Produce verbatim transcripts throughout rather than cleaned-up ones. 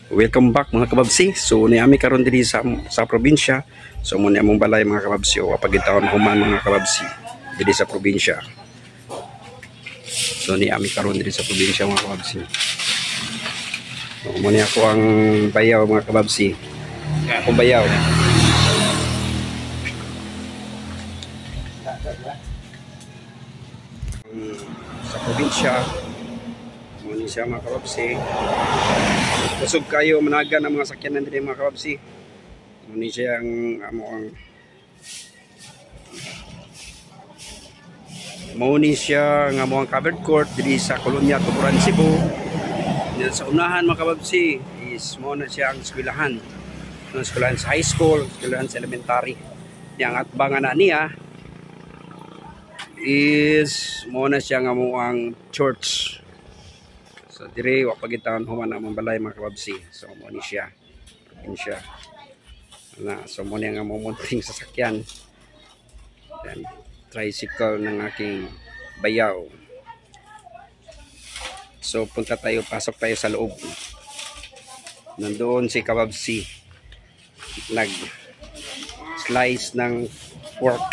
Welcome back mga kababsi. So ni ami karon diri sa sa probinsya. So mo ni among balay mga kababsi o pagitaon human mga kababsi diri sa probinsya. So ni ami karon diri sa probinsya mga kababsi. So mo ni ako ang bayaw mga kababsi. Ako bayaw. Sa probinsya mo ni siya mga kababsi. Kusog kayo managa ng mga sakyanan diri mga kababsi. Muni siya ang amo ang Muni siya ang amo ang covered court diri sa Kolonya Tuburan, Cebu. Diyan sa unahan mga kababsi is mo na siya ang eskwelahan. Ang eskwelahan sa high school, eskwelahan sa elementary. Yang atbangan na niya is mo na siya ang amo ang church. So dire wa pagitan human ang balay mga kababsi. So mo ni siya. In siya. Na so mo ni nga mo munting sasakyan. Then tricycle ng aking bayaw. So punta tayo, pasok tayo sa loob. Nandoon si kababsi. Nag slice ng pork.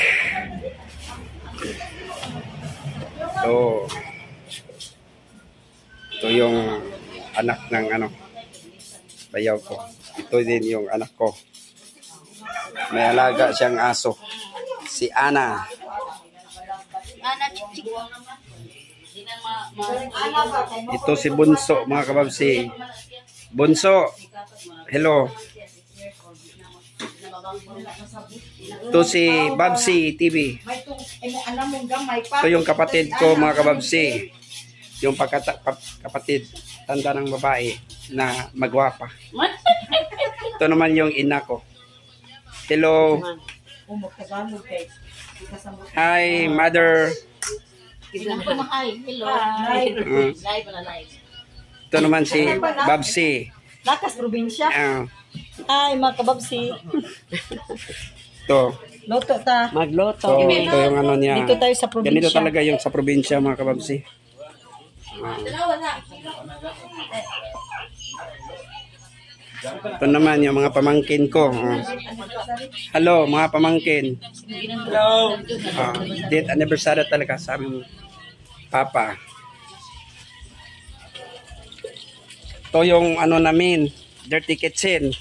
So ito yung anak ng ano bayaw ko. Ito din yung anak ko. May alaga siyang aso. Si Ana. Ito si Bunso mga kababsi. Bunso. Hello. Ito si Babsi T V. Ito yung kapatid ko mga kababsi. Yung pagkata, kapatid tanda ng babae na magwapa. Ito naman yung ina ko. Hello. Hi, mother. Hello. Uh, ito naman si Babsi. Lakas probinsya. Uh, Hi, mga kababsi. ito. Loto ta. Magloto. So, ito yung ano niya. Dito tayo sa probinsya. Ganito talaga yung sa probinsya mga kababsi. Uh, ito naman yung mga pamangkin ko. Uh, hello mga pamangkin. Hello. Uh, date anniversary talaga sa aming papa. Ito yung ano namin, dirty kitchen.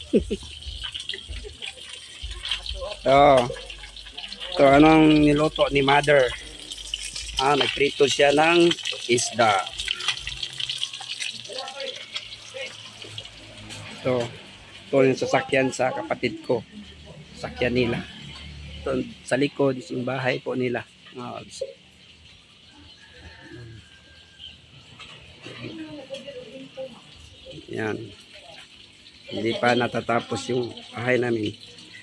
Ito. Ito anong niluto ni mother. Ah, nagprito siya ng isda. Ito. Ito yung sasakyan sa kapatid ko. Sasakyan nila. Ito sa likod yung bahay po nila. Oh, yan. Hindi pa natatapos yung bahay namin.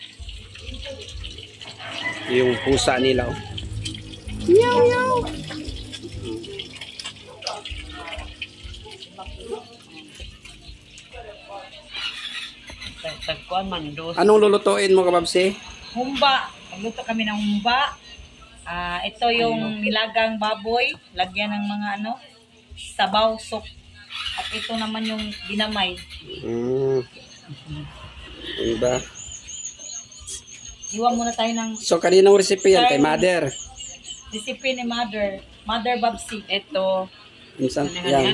Yung pusa nila. Oh. Meow, meow. Anong lulutuin mo kababsi? Humba. Magluto kami ng humba. Ah, ito yung nilagang baboy. Lagyan ng mga ano, sabaw, sok. At ito naman yung dinamay. Hmm. Diba? Iwan muna tayo ng So, kaninong recipe yan? Kay mother? recipe ni mother. Mother Babsi. Ito. Minsan, yan.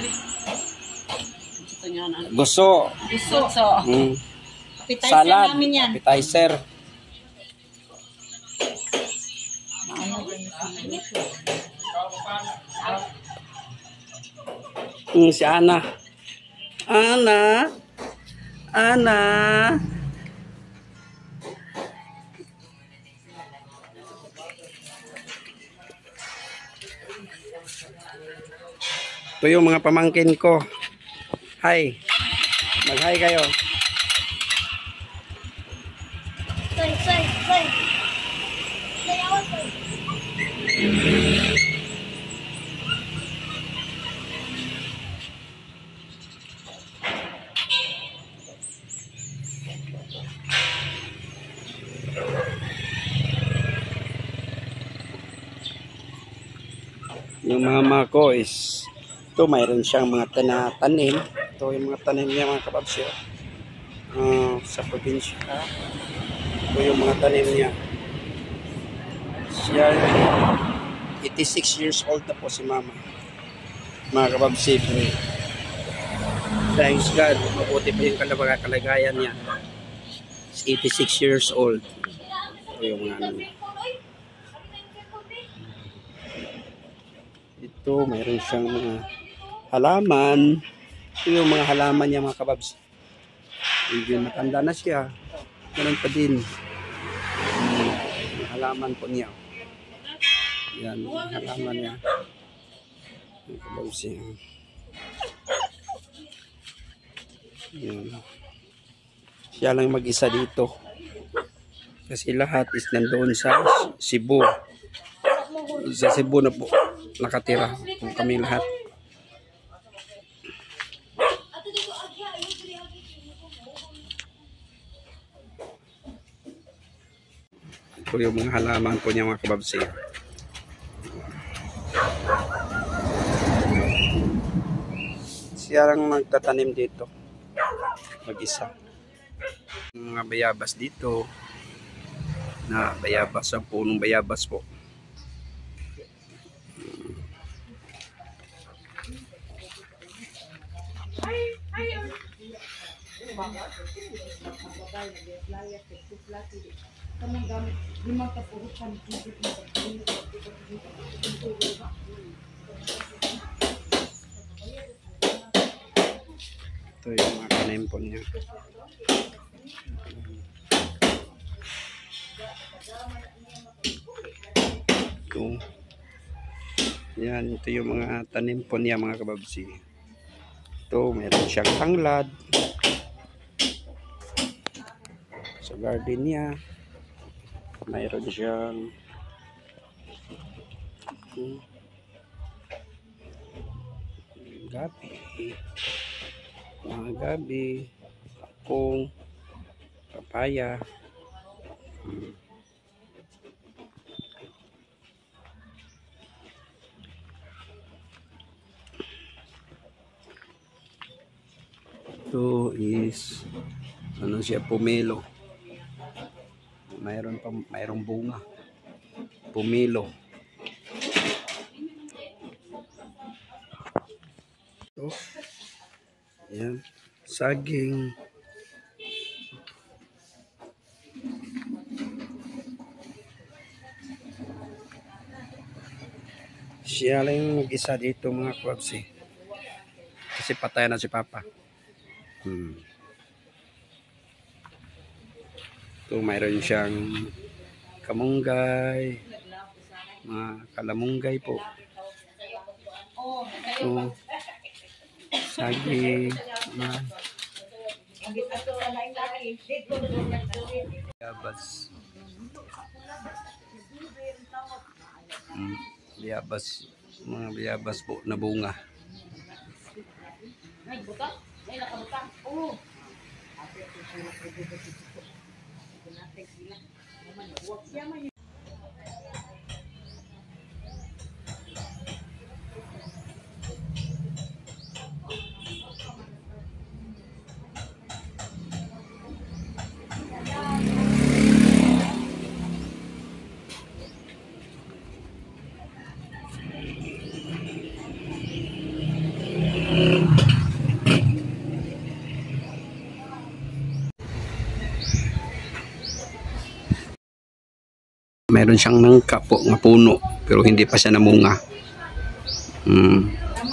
Gusto. Gusto. So, Hmm. appetizer Salad. namin yan. Appetizer. Hmm, si Ana. Ana. Ana. Ito yung mga pamangkin ko. Hi. Mag-hi kayo. Say, say, say. Say, I was like. Yung mama ko is ito mayroon siyang mga tanim. Ito yung mga tanim niya mga kababsyo. ah, sa probinsya. Ito yung mga tanim niya. Siya eighty-six years old na po si mama. Mga kababsi, thanks God, mabuti pa yung kalagayan kalagayan niya. eighty-six years old. Ito yung mga ano niya. Ito, mayroon siyang mga halaman. Ito yung mga halaman niya mga kababs. Medyo matanda na siya. Ganun pa din. Yung halaman po niya. Yan, yung halaman niya. Mga kababs yan. Yan. Siya lang mag-isa dito. Kasi lahat is nandoon sa Cebu. Sa Cebu na po nakatira kung kami lahat. Ito yung mga halaman po niya mga kababsi. Siya lang nagtatanim dito. Mag-isa. Mga bayabas dito. Na bayabas, ang punong bayabas po. Ito yung mga tanim po niya. Ito. Yan, ito yung mga tanim po niya mga kababsi. Ito, meron siyang tanglad. Sa garden niya. Mayroon siyang hmm, gabi. Mga gabi. Kangkong. Papaya. Hmm. Ito is ano siya, pomelo. Mayroon pa, mayroong bunga. Pomelo. Ito. Yan. Saging. Siya lang yung mag-isa dito mga kwabsi. Kasi patay na si Papa. Hmm. Ito mayroon siyang kamunggay, mga kalamunggay po. Ito, saging, mga bayabas. Hmm, bayabas, mga bayabas po na bunga. Meron siyang nangka po nga puno pero hindi pa siya namunga. Hmm.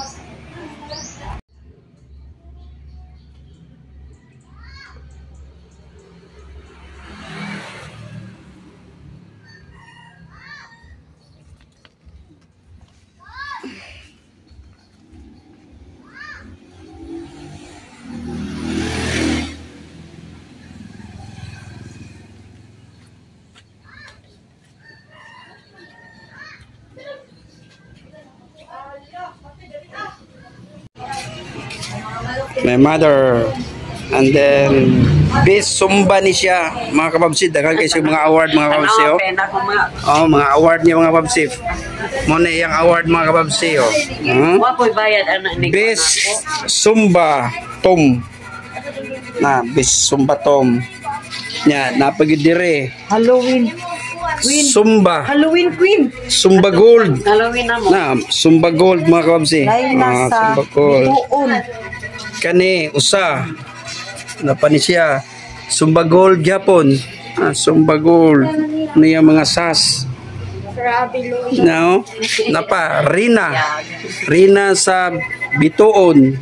My mother, and then best Zumba ni siya mga kababsid. Daghang kayo mga award mga kababsid. Oh, mga award niya mga kababsid. Mo na iyang award mga kababsid. Oh. Hmm? Wapoy bayad anak ni Best Zumba Tom. na bis sumbatom. Nya napagid dire. Halloween Queen. Sumba. Halloween Queen. Sumba Gold. Halloween na mo. Na, Sumba Gold mga kababsi. Lain Ah, na sa Sumba Gold. bituon. Kani usa. Napani siya. Sumba Gold gyapon. Ah, Sumba Gold. Niya mga sas. Grabe, Lord. No? Napa, Rina. Rina sa bituon.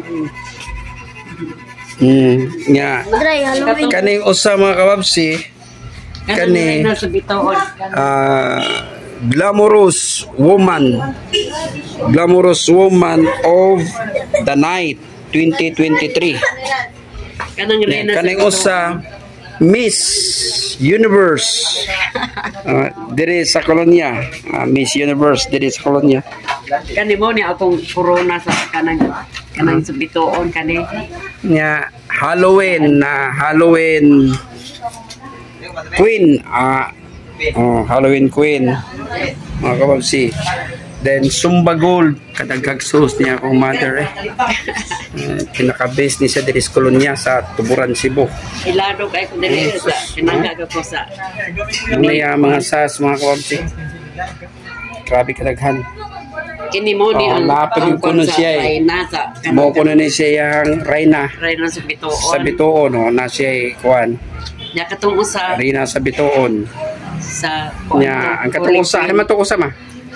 Hmm, nya. Dry, Halloween. Kaning usa mga kababsi. Kani sa bituon. ah, glamorous woman. Glamorous woman of the night twenty twenty-three. Kanang Nya, kaning usa Miss Universe. Uh, diri sa kolonya. Ah, Miss Universe diri sa kolonya. Kani mo ni akong corona sa kanang kanang sa bituon kani. Nya Halloween na Halloween Queen. Ah, oh, Halloween Queen. Mga kababsi. Then Sumba Gold kadagkag sus niya akong mother eh. Uh, pinaka-base ni siya diri sa kolonya sa Tuburan, Cebu. Ilado kay ko dili sa kinangga ko sa Niya mga sas mga kababsi. Grabe kadaghan. kini mo ni Oh, ang napag yung kuno siya eh. ay nasa Mo ko na ni siya ang Reyna Reyna sa bituon. sa bituon oh, na siya eh, kuan. Nya katong usa Reyna sa bituon. sa Nya ang katong usa ay mato usa ma.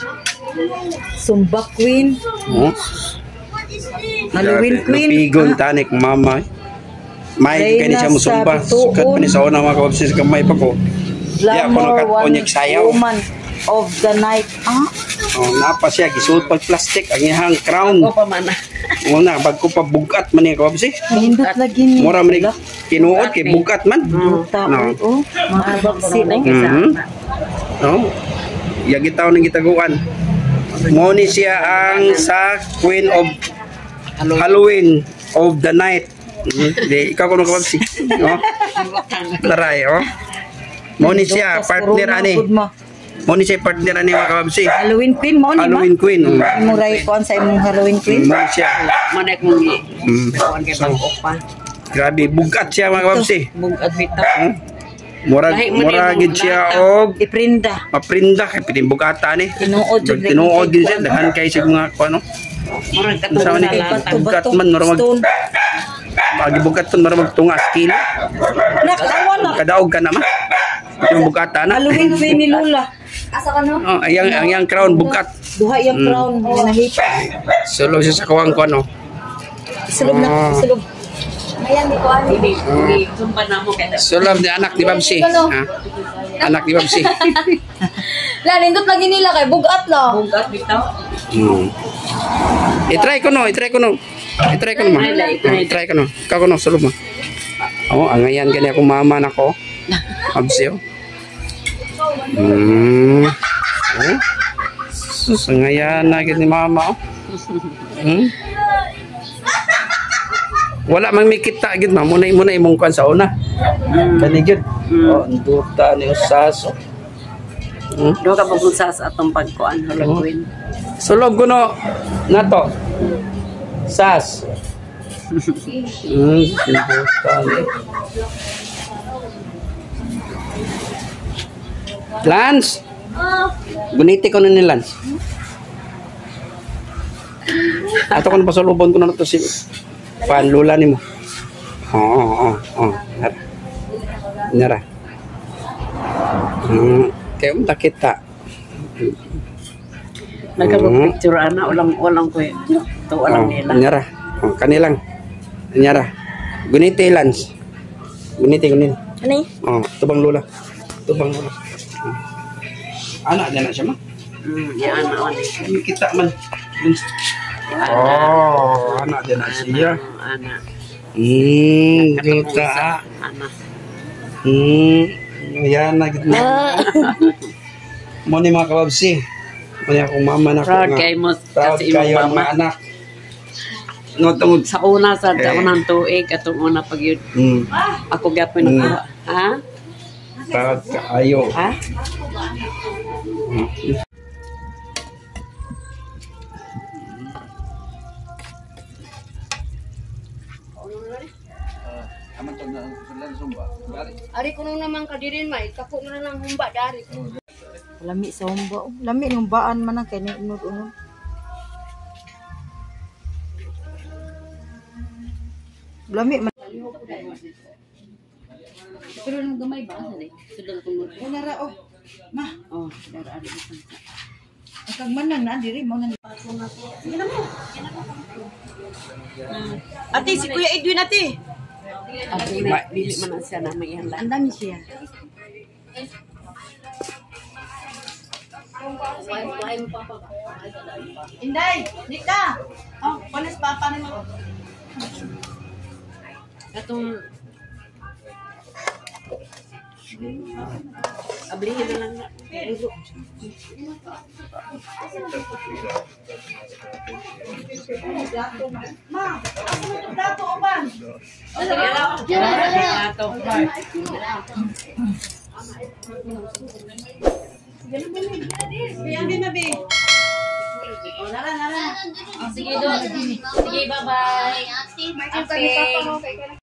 Sumba Queen, Oh. Halloween Queen. Lupigon tanik mama. May kani siya mo sumba. Sukat pa ni sa una mga kababsi sa kamay pa ko. Di ako Glamour nakatonyag sayaw. woman of the night. Ah, Oh, napa siya gisuot pag plastic ang iyang crown. ko pa man. Una bag ko pa bugat man ni kababsi. Hindot lagi ni. Mura man ni tinuod kay bugat man. Tao No. oh, mga baksi na Mhm. No. Yagi taon ng gitaguan. Mo ni siya ang sa Queen of Halloween of the night. Mhm. Di ikaw kuno kababsi. No. Taray oh. Mo ni siya partner ani. Mo ni siya partner ani mga kababsi. Halloween Queen mo ni Halloween Queen. Mm. Mo ray ko sa imong Halloween Queen. Mo ni siya. Manek mo gi. Mm. Kuan kay bangkok pa. Grabe bugat siya mga kababsi. Bugat bitaw. Hmm? Mura Lahi mo mura ni gid siya og iprinda. maprinda kay pitin bugata ni. Tinuod jud rin. Tinuod gid siya dahan kay sig mga kuno. Murag Sa katong ni na lang. bugat man mura mag Stone. Pagi bugat ton mara magtungas kilo. Nakawan na. Kadaog ka na ma. Yung bugata na. Halloween Queen ni Lola. Asa ka no? Oh, ayang ayang crown bugat. Duha yung crown nga nahita. Solo siya sa kawang ko no. Isulog na, isulog. Ayan, di ko ano. Hindi, hindi. Sumpa na mo kaya. Solo di anak ni Babsi. Ha? Anak ni Babsi. La, nindot lagi nila kay bugat la. Bugat bitaw. Hmm. I-try ko no, i-try ko no. I-try ko no ma. Oh, i-try ko no. Ka ko no solo ma. Oh, ang ayan gani ako mama nako. Babsi oh. Hmm. Oh. Sus, ang ayan na gani mama oh. Hmm. Wala mang mikita gid ma muna muna imong kan sa una. Kani gid. Oh, duta ni usas. Hmm. Do ka pagpunsa sa atong pagkuan Halloween. Sulog ko no nato. Sas. Hmm, duta ni. Lance. Guniti ko na ni Lance. Ato ko na pasulubon ko na to si panlula ni mo. Oo, oo, oo. Nara. Nara. Hmm, kayo mo kita. Nagka-picture ana ulang ulang ko. To ulang Oh, nila. Nara. Oh, kanilang. Nara. Guniti Lance. Guniti guniti. Ano eh? Oh, tubang lula. Tubang lula. Oh. Anak dia nak siya ma? Mm, ya ana on. Kami kita man. Oh, anak dia nak siya. Ana. Hmm, duta. Ana. Hmm, yan na gid na. Mo ni mga kababsi. Mo ni akong mama na ko Proud nga. kay mo Proud kasi kayo imong ang mga mama. anak. No tungod. Sa una sa Eh. sa unang tuig atong una pag yun. Hmm, Ako gyapon Mm. nakuha. Ha? proud kayo. Ha? Hmm. Aman to na sila sumba. Balik. Ari ko nung naman kadirin may, kako na lang humba dari. Lami sa humba. Oh, lami ng baan man ang kay ni unod-unod. Lami man. Pero nung gamay ba sa ni? Sudal ko mo. Oh, nara oh. Ma, Oh, dara ari ko. kag manang na diri mo nang. Ate si Kuya Edwin ate. At dili dili man na siya na may ihang Ang dami siya. Inday, Nika. Oh, panis papa ni mo. Katong ablihin na lang na. Ma, ako mo to dato oban. Ato. Yang din na bi. Oh, nara nara. Sige do. Sige, bye-bye. Ate, kami papa mo kay